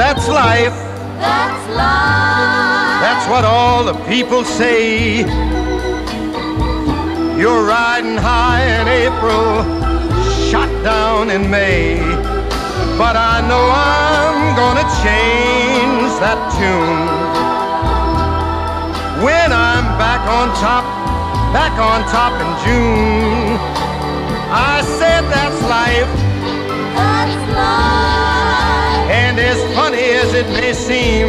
That's life. That's life. That's what all the people say. You're riding high in April, shot down in May. But I know I'm gonna change that tune when I'm back on top in June. I said that's life. That's life. And as funny as it may seem,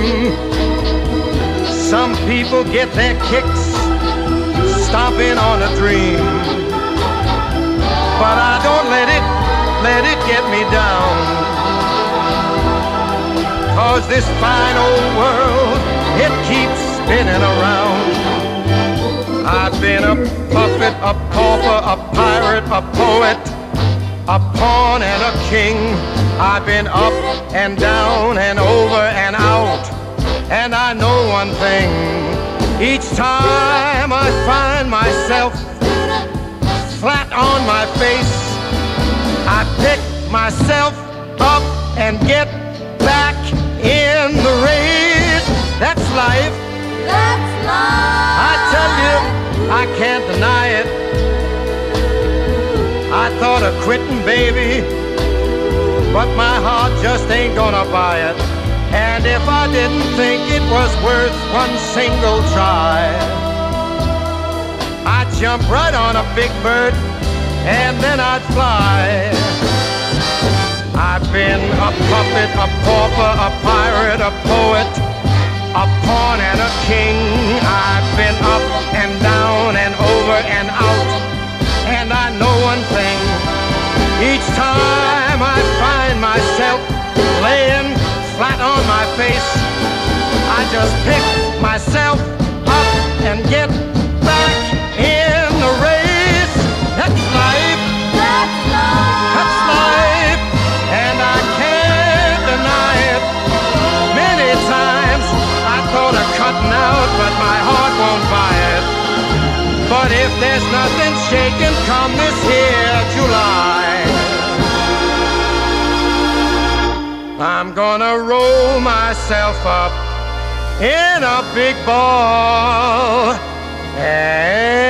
some people get their kicks stomping on a dream. But I don't let it get me down. 'Cause this fine old world, it keeps spinning around. I've been a puppet, a pauper, a pirate, a poet, a pawn and a king. I've been up and down and over and out. And I know one thing, each time I find myself flat on my face, I pick myself up and get back in the race. That's life. That's life. I tell you, I can't deny it. I thought of quitting, baby, but my heart just ain't gonna buy it. And if I didn't think it was worth one single try, I'd jump right on a big bird and then I'd fly. I've been a puppet, a pauper, a pirate, a poet, a pawn and a king. I've been up and down and over and out. And I know one thing, each time I find myself laying flat on my face, I just pick myself up and get back in the race. That's life. That's life. That's life. And I can't deny it. Many times I thought of cutting out, but my heart won't buy it. But if there's nothing shaking come this here July, I'm gonna roll myself up in a big ball and